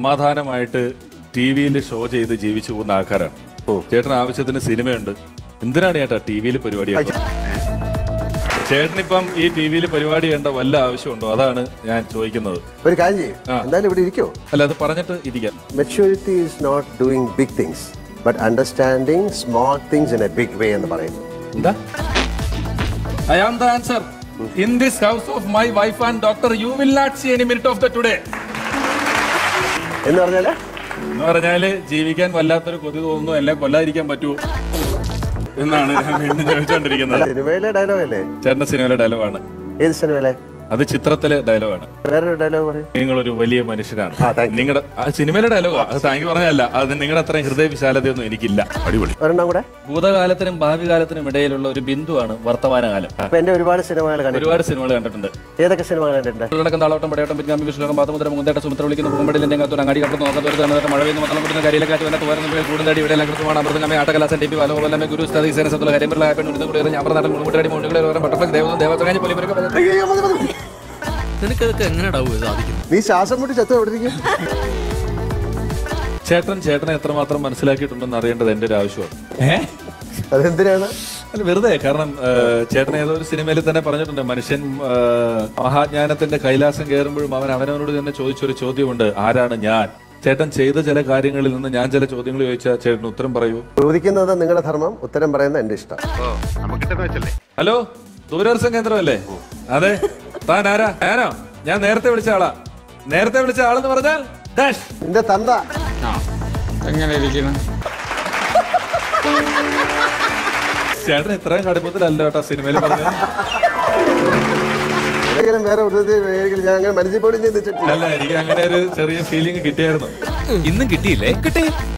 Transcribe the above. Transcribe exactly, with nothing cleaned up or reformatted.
സമാധാനമായിട്ട് ടി വിയിൽ ഷോ ചെയ്ത് ജീവിച്ചു പോകുന്ന ആൾക്കാരാണ്. ചേട്ടൻ ആവശ്യത്തിന് സിനിമയുണ്ട്, എന്തിനാണ് ചേട്ടാ ടി വിയിൽ പരിപാടി? ചേട്ടനിപ്പം ഈ ടി വിയിൽ പരിപാടി ചെയ്യേണ്ട വല്ല ആവശ്യമുണ്ടോ? അതാണ് ഞാൻ ചോദിക്കുന്നത്. ഒരു കാര്യം ചെയ്യും, എന്തായാലും ഇവിടെ ഇരിക്കോ? അല്ല, അത് പറഞ്ഞിട്ട് ഇരിക്കാം. Maturity is not doing big things but understanding small things in a big way എന്ന് പറയുന്നു. എന്താ? I am the answer. In this house of my wife and doctor, you will not see any minute of the today. എന്ന് പറഞ്ഞാല് എന്ന് പറഞ്ഞാല് ജീവിക്കാൻ വല്ലാത്തൊരു കൊതി തോന്നുന്നു, എല്ലാം കൊല്ലാതിരിക്കാൻ പറ്റുമോ എന്നാണ് ഞാൻ വീണ്ടും ചോദിച്ചോണ്ടിരിക്കുന്നത്. സിനിമയിലെ ഡയലോഗ് അല്ലേ? ചേട്ടന്റെ സിനിമയിലെ ഡയലോഗാണ്. ഏത് സിനിമയിലെ? അത് ചിത്രത്തിലെ ഡയലോഗാണ്. വേറൊരു ഡയലോഗ് പറയും, നിങ്ങളൊരു വലിയ മനുഷ്യനാണ്. നിങ്ങളുടെ സിനിമയിലെ ഡയലോഗാ, അത് താങ്ക് പറഞ്ഞല്ല. അത് നിങ്ങളുടെ അത്രയും ഹൃദയ വിശാലതയൊന്നും എനിക്കില്ല. അടിപൊളി. ഒരെണ്ണം കൂടെ. ഭൂതകാലത്തിനും ഭാവി കാലത്തിനും ഇടയിലുള്ള ഒരു ബിന്ദുവാണ് വർത്തമാനകാലം. അപ്പൊ എന്റെ ഒരുപാട് സിനിമകൾ കണ്ടു. ഒരുപാട് സിനിമകൾ കണ്ടിട്ടുണ്ട്. ഏതൊക്കെ സിനിമകൾ കണ്ടിട്ടുണ്ട്? താളോട്ടം പടയോട്ടം പിന്നാമി വിഷ്ണുക്കം പാതമുദ്ര മുന്തേട്ട സുമിത്ര വിളിക്കുന്ന പൂമ്പടിയിൽ രംഗത്ത് അങ്ങാടി കടന്നു നോക്കാത്ത മഴ പെയ്യുന്ന മത്തളം കുട്ടുന്ന കരിയിലക്കാറ്റ് വന്ന തോരുന്ന കൂടുന്നടി ഇവിടെ ലക്ഷമാണ് അമൃതമേ ആട്ടകലാസൻ ടി പി വലോകലമേ ഗുരു സ്ഥിതി സേനസത്തുള്ള കരിമ്പല പെണ്ണു കൂടി ഞാൻ പറഞ്ഞ മുഴുവൻ മുഴുവൻ ബട്ടർഫ്ലൈ ദേവ ദേവത്തകാഞ്ഞ പോലെ നിനക്കതൊക്കെ എങ്ങനെയാവും സാധിക്കും? നീ ശ്വാസം മുട്ടി ചത്തു എവിടെ ഇരിക്കും? ചേട്ടൻ ചേട്ടനെ എത്രമാത്രം മനസ്സിലാക്കിയിട്ടുണ്ടെന്ന് അറിയേണ്ടത് എന്റെ ഒരു ആവശ്യമാണ്. അതെന്തിനാണ്? അല്ല, വെറുതെ. കാരണം ചേട്ടൻ ഏതോ ഒരു സിനിമയിൽ തന്നെ പറഞ്ഞിട്ടുണ്ട്, മനുഷ്യൻ മഹാജ്ഞാനത്തിന്റെ കൈലാസം കയറുമ്പോഴും അവൻ അവനവനോട് തന്നെ ചോദിച്ചൊരു ചോദ്യമുണ്ട്, ആരാണ് ഞാൻ? ചേട്ടൻ ചെയ്ത ചില കാര്യങ്ങളിൽ നിന്ന് ഞാൻ ചില ചോദ്യങ്ങൾ ചോദിച്ചാൽ ചേട്ടൻ ഉത്തരം പറയൂ? ചോദിക്കുന്നത് നിങ്ങളുടെ ധർമ്മം, ഉത്തരം പറയുന്നത് എന്റെ ഇഷ്ടം. ഹലോ, ദൂരദർശൻ കേന്ദ്രമല്ലേ? അതെ. താൻ ആരാ? ഞാനോ? ഞാൻ നേരത്തെ വിളിച്ച ആളാ. നേരത്തെ വിളിച്ച ആളെന്ന് പറഞ്ഞാൽ നിന്റെ തന്ത. എങ്ങനെ ഇരിക്കണം? ചേട്ടൻ ഇത്രയും കടുപ്പത്തിലല്ല കേട്ടോ സിനിമയിൽ പറഞ്ഞത്. വേറെ ഞാൻ അങ്ങനെ മനസ്സിൽ പോലും ചിന്തിച്ചിട്ടില്ല. അല്ല, എനിക്ക് അങ്ങനെ ഒരു ചെറിയ ഫീലിംഗ് കിട്ടിയായിരുന്നു. ഇന്നും കിട്ടിയില്ലേ? കിട്ടി.